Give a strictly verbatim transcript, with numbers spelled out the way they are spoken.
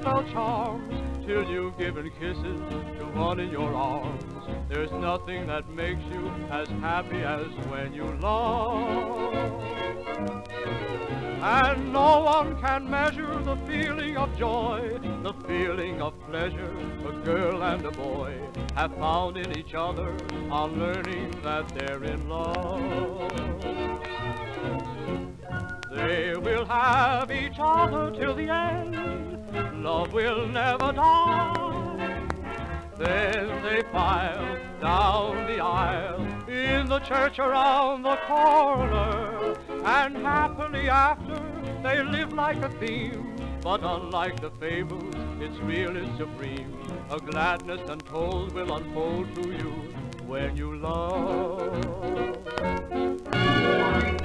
heartfelt charms, till you've given kisses to one in your arms. There's nothing that makes you as happy as when you love. And no one can measure the feeling of joy, the feeling of pleasure a girl and a boy have found in each other on learning that they're in love. They will have each other till the end, love will never die. Then they file down the aisle in the church around the corner, and happily after they live like a theme. But unlike the fables, it's real, it's supreme. A gladness untold will unfold to you when you love.